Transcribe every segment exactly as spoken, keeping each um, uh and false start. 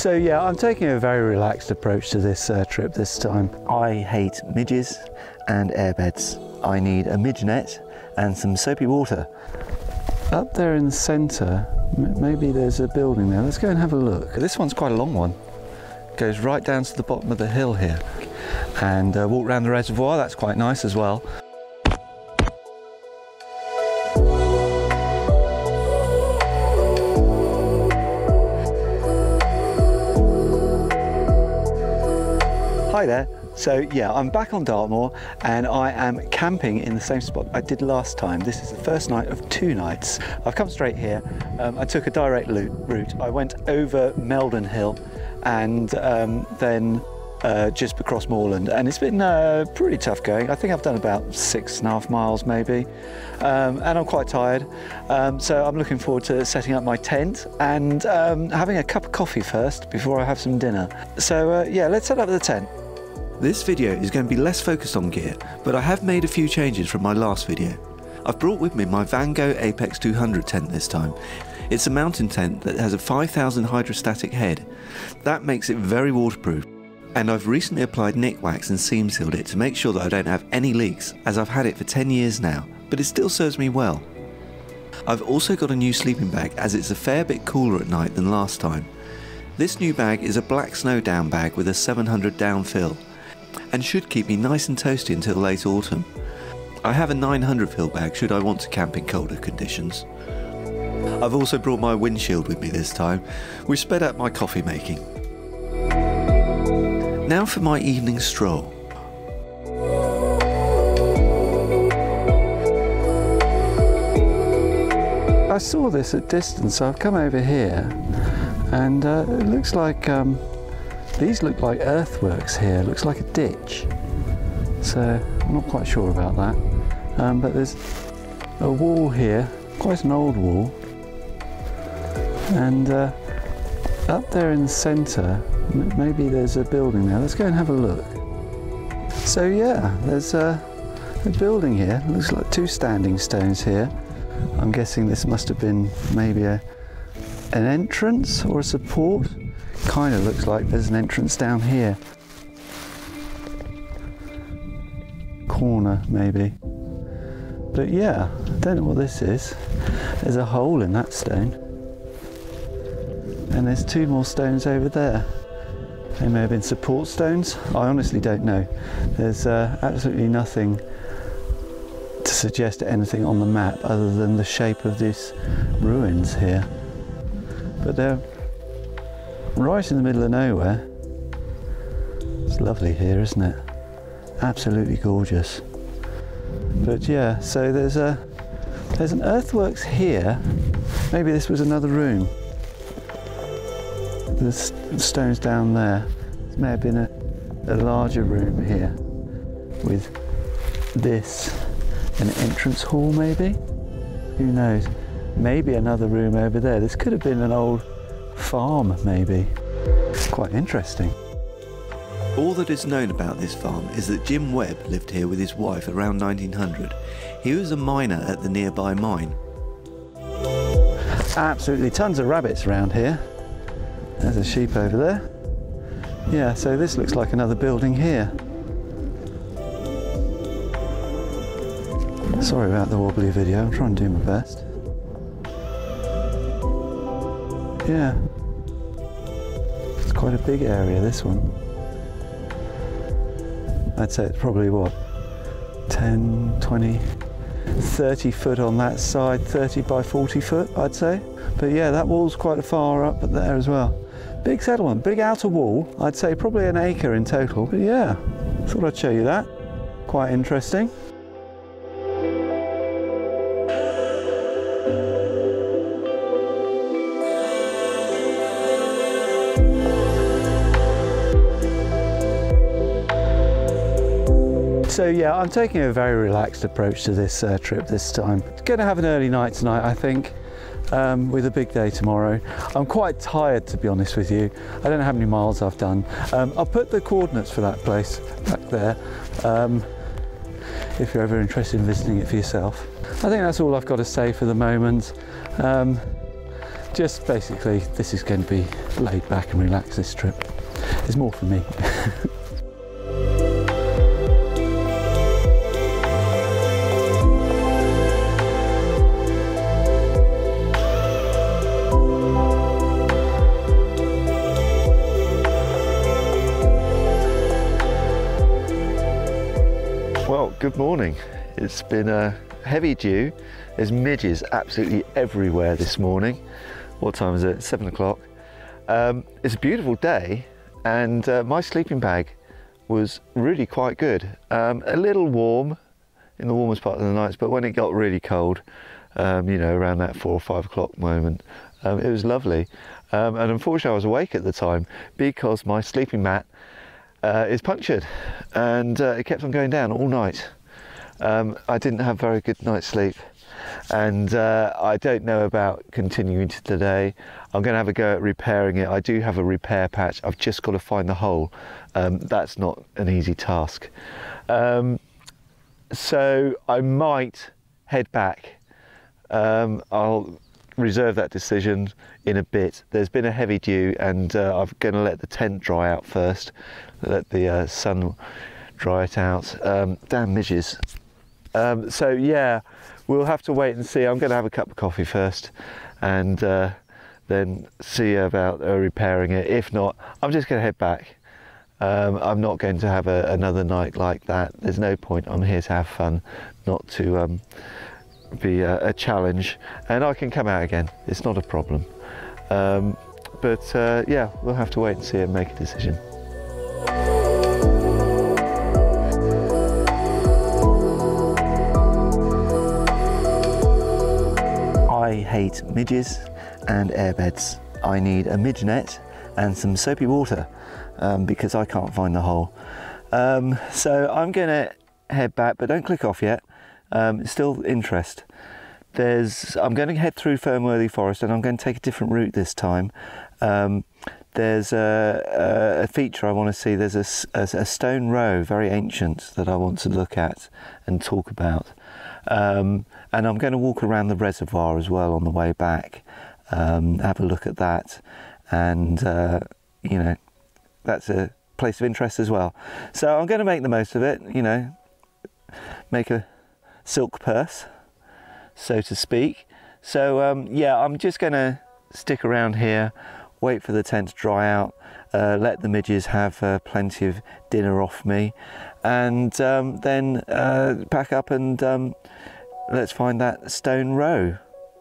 So yeah, I'm taking a very relaxed approach to this uh, trip this time. I hate midges and airbeds. I need a midge net and some soapy water. Up there in the centre, maybe there's a building there. Let's go and have a look. This one's quite a long one. Goes right down to the bottom of the hill here. And uh, walk around the reservoir, that's quite nice as well. Hi there. So yeah, I'm back on Dartmoor and I am camping in the same spot I did last time. This is the first night of two nights. I've come straight here. Um, I took a direct route. I went over Meldon Hill and um, then uh, just across Moorland, and it's been uh, pretty tough going. I think I've done about six and a half miles maybe, um, and I'm quite tired. Um, so I'm looking forward to setting up my tent and um, having a cup of coffee first before I have some dinner. So uh, yeah, let's set up the tent. This video is going to be less focused on gear, but I have made a few changes from my last video. I've brought with me my Vango Apex two hundred tent this time. It's a mountain tent that has a five thousand hydrostatic head. That makes it very waterproof. And I've recently applied Nikwax and seam sealed it to make sure that I don't have any leaks, as I've had it for ten years now, but it still serves me well. I've also got a new sleeping bag, as it's a fair bit cooler at night than last time. This new bag is a black snow down bag with a seven hundred down fill, and should keep me nice and toasty until late autumn. I have a nine hundred fill bag should I want to camp in colder conditions. I've also brought my windshield with me this time, which sped up my coffee making. Now for my evening stroll. I saw this at distance, so I've come over here, and uh, it looks like um, these look like earthworks here. It looks like a ditch, so I'm not quite sure about that. Um, but there's a wall here, quite an old wall, and uh, up there in the centre, maybe there's a building there. Let's go and have a look. So yeah, there's a, a building here. It looks like two standing stones here. I'm guessing this must have been maybe a, an entrance or a support. Kind of looks like there's an entrance down here. Corner maybe. But yeah, I don't know what this is. There's a hole in that stone. And there's two more stones over there. They may have been support stones. I honestly don't know. There's uh, absolutely nothing to suggest anything on the map other than the shape of these ruins here. But they're right in the middle of nowhere. It's lovely here, isn't it? Absolutely gorgeous. But yeah, so there's a there's an earthworks here. Maybe this was another room. There's stones down there. This may have been a, a larger room here with this, an entrance hall maybe? Who knows? Maybe another room over there. This could have been an old farm maybe. It's quite interesting. All that is known about this farm is that Jim Webb lived here with his wife around nineteen hundred. He was a miner at the nearby mine. Absolutely tons of rabbits around here. There's a sheep over there. Yeah, so this looks like another building here. Sorry about the wobbly video, I'm trying to do my best. Yeah. It's quite a big area, this one. I'd say it's probably what, ten, twenty, thirty foot on that side, thirty by forty foot, I'd say. But yeah, that wall's quite far up there as well. Big settlement, big outer wall. I'd say probably an acre in total. But yeah, thought I'd show you that. Quite interesting. So yeah, I'm taking a very relaxed approach to this uh, trip this time. Going to have an early night tonight, I think. Um, with a big day tomorrow. I'm quite tired, to be honest with you. I don't know how many miles I've done. Um, I'll put the coordinates for that place back there, um, if you're ever interested in visiting it for yourself. I think that's all I've got to say for the moment. Um, just basically, this is going to be laid back and relaxed, this trip. It's more for me. Well, good morning. It's been a heavy dew. There's midges absolutely everywhere this morning. What time is it? Seven o'clock. Um, it's a beautiful day, and uh, my sleeping bag was really quite good. Um, a little warm in the warmest part of the nights, but when it got really cold, um, you know, around that four or five o'clock moment, um, it was lovely. Um, and unfortunately, I was awake at the time because my sleeping mat Uh, is punctured, and uh, it kept on going down all night. Um, I didn't have very good night's sleep, and uh, I don't know about continuing to today. I'm going to have a go at repairing it. I do have a repair patch. I've just got to find the hole. Um, that's not an easy task. Um, so I might head back. Um, I'll reserve that decision in a bit. There's been a heavy dew, and uh, I'm going to let the tent dry out first, let the uh, sun dry it out. Um, damn midges. Um, so yeah, we'll have to wait and see. I'm going to have a cup of coffee first, and uh, then see about uh, repairing it. If not, I'm just going to head back. Um, I'm not going to have a, another night like that. There's no point. I'm here to have fun, not to um, be a, a challenge, and I can come out again. It's not a problem. Um, but uh, yeah, we'll have to wait and see and make a decision. I hate midges and airbeds. I need a midge net and some soapy water um, because I can't find the hole. Um, so I'm going to head back, but don't click off yet. Um, still interest. There's, I'm going to head through Fernworthy Forest, and I'm going to take a different route this time. Um, there's a, a, a feature I want to see. There's a, a, a stone row, very ancient, that I want to look at and talk about. Um, and I'm going to walk around the reservoir as well on the way back, um, have a look at that, and uh, you know, that's a place of interest as well. So I'm going to make the most of it, you know, make a silk purse, so to speak. So um, yeah, I'm just going to stick around here, wait for the tent to dry out, uh, let the midges have uh, plenty of dinner off me, and um, then uh, pack up and um, let's find that stone row.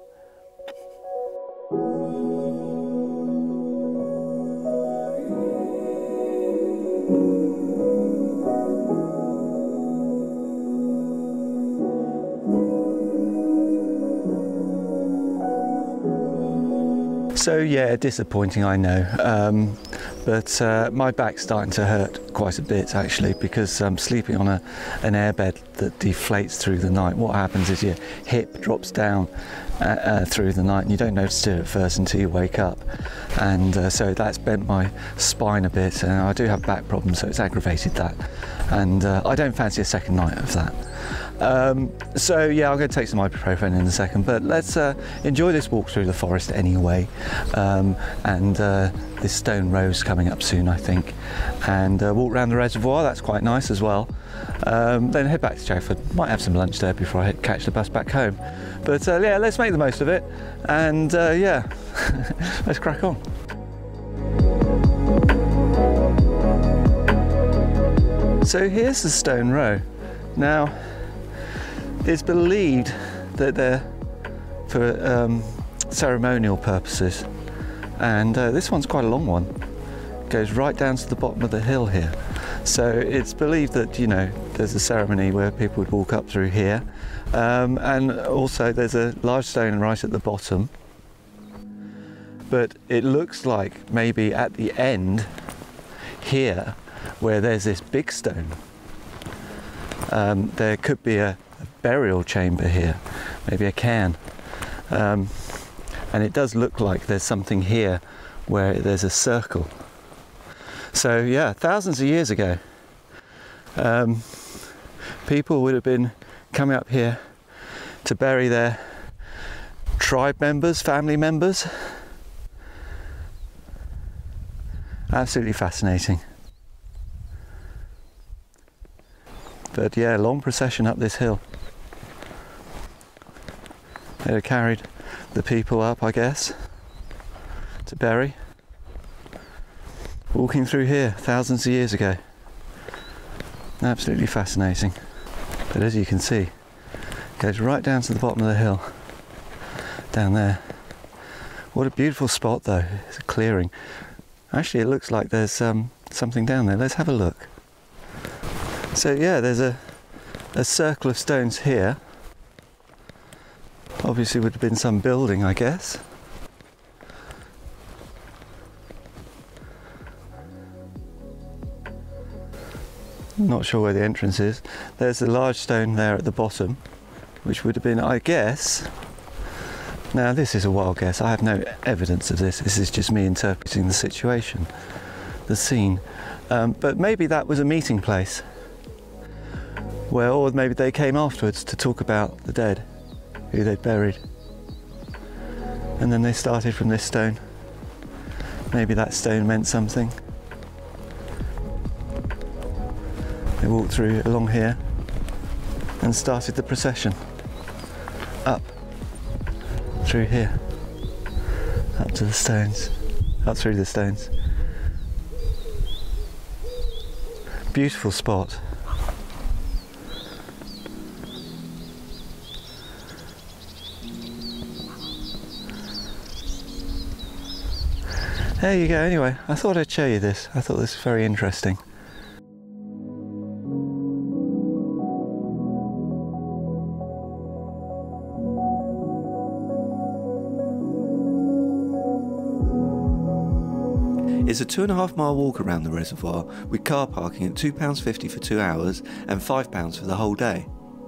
So yeah, disappointing, I know, um, but uh, my back's starting to hurt quite a bit actually, because I'm sleeping on a, an airbed that deflates through the night. What happens is your hip drops down uh, uh, through the night, and you don't notice it at first until you wake up, and uh, so that's bent my spine a bit, and I do have back problems, so it's aggravated that, and uh, I don't fancy a second night of that. Um, so yeah, I'm going to take some ibuprofen in a second, but let's uh, enjoy this walk through the forest anyway. Um, and uh, this stone row's coming up soon, I think, and uh, walk around the reservoir. That's quite nice as well. Um, then head back to Chagford. Might have some lunch there before I catch the bus back home. But uh, yeah, let's make the most of it, and uh, yeah, let's crack on. So here's the stone row. Now, it's believed that they're for um, ceremonial purposes, and uh, this one's quite a long one. It goes right down to the bottom of the hill here. So it's believed that, you know, there's a ceremony where people would walk up through here, um, and also there's a large stone right at the bottom. But it looks like maybe at the end here, where there's this big stone, um, there could be a burial chamber here, maybe a cairn, um, and it does look like there's something here where there's a circle. So yeah, thousands of years ago, um, people would have been coming up here to bury their tribe members, family members, Absolutely fascinating. But yeah, long procession up this hill. They had carried the people up, I guess, to Bury. Walking through here thousands of years ago. Absolutely fascinating. But as you can see, it goes right down to the bottom of the hill. Down there. What a beautiful spot though. It's a clearing. Actually, it looks like there's um, something down there. Let's have a look. So yeah, there's a, a circle of stones here. Obviously would have been some building, I guess. Not sure where the entrance is. There's a large stone there at the bottom, which would have been, I guess. Now this is a wild guess. I have no evidence of this. This is just me interpreting the situation, the scene. Um, but maybe that was a meeting place. Well, or maybe they came afterwards to talk about the dead, who they'd buried. And then they started from this stone. Maybe that stone meant something. They walked through along here and started the procession. Up, through here, up to the stones, up through the stones. Beautiful spot. There you go. Anyway, I thought I'd show you this. I thought this was very interesting. It's a two and a half mile walk around the reservoir with car parking at two pounds fifty for two hours and five pounds for the whole day.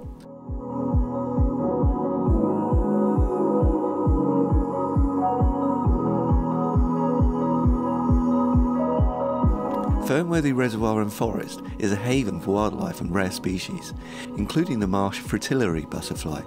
Fernworthy Reservoir and Forest is a haven for wildlife and rare species, including the marsh fritillary butterfly.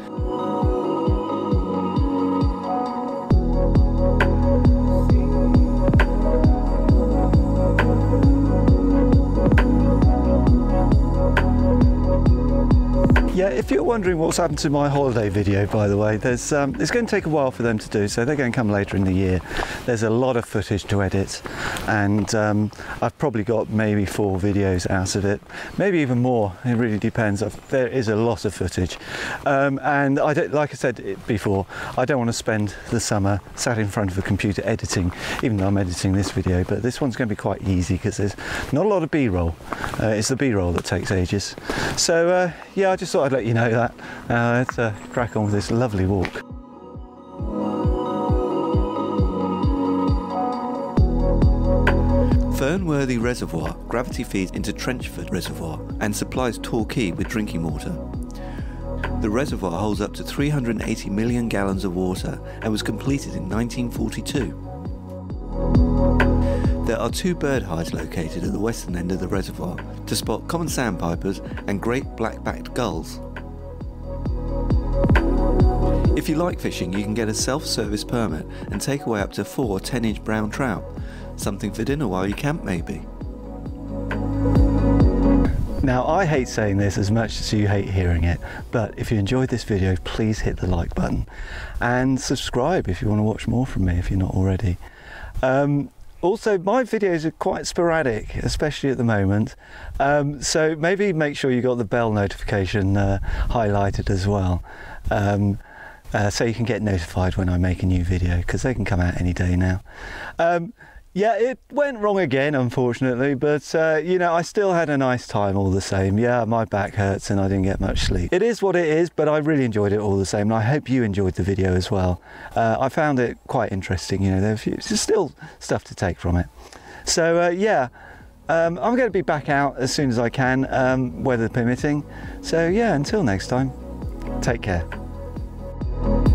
Yeah, if you're wondering what's happened to my holiday video, by the way, there's um, it's going to take a while for them to do, so they're going to come later in the year. There's a lot of footage to edit, and um, I've probably got maybe four videos out of it, maybe even more. It really depends. I've, there is a lot of footage, um, and I don't, like I said it before, I don't want to spend the summer sat in front of a computer editing, even though I'm editing this video. But this one's going to be quite easy because there's not a lot of B-roll. Uh, it's the B-roll that takes ages. So uh, yeah, I just thought I'd let you know that. Uh, let's uh, crack on with this lovely walk. Fernworthy Reservoir gravity feeds into Trenchford Reservoir and supplies Torquay with drinking water. The reservoir holds up to three hundred eighty million gallons of water and was completed in nineteen forty-two. There are two bird hides located at the western end of the reservoir to spot common sandpipers and great black-backed gulls. If you like fishing, you can get a self-service permit and take away up to four ten inch brown trout. Something for dinner while you camp, maybe. Now, I hate saying this as much as you hate hearing it, but if you enjoyed this video, please hit the like button and subscribe if you want to watch more from me, if you're not already. Um, Also, my videos are quite sporadic, especially at the moment, um, so maybe make sure you got the bell notification uh, highlighted as well, um, uh, so you can get notified when I make a new video, because they can come out any day now. Um, yeah, it went wrong again, unfortunately, but uh, you know, I still had a nice time all the same. Yeah, my back hurts and I didn't get much sleep. It is what it is, but I really enjoyed it all the same, and I hope you enjoyed the video as well. Uh, I found it quite interesting, you know, there's still stuff to take from it. So uh, yeah, um, I'm going to be back out as soon as I can, um, weather permitting. So yeah, until next time, take care.